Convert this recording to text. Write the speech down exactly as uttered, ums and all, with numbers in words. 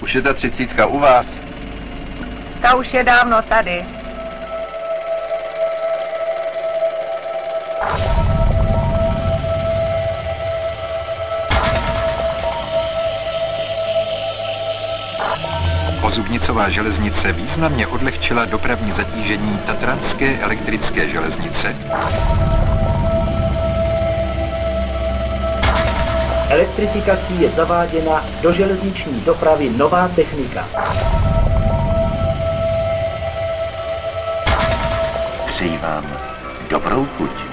Už je ta třicítka u vás? Ta už je dávno tady. Ozubnicová železnice významně odlehčila dopravní zatížení Tatranské elektrické železnice. Elektrifikací je zaváděna do železniční dopravy nová technika. Přeji vám dobrou chuť.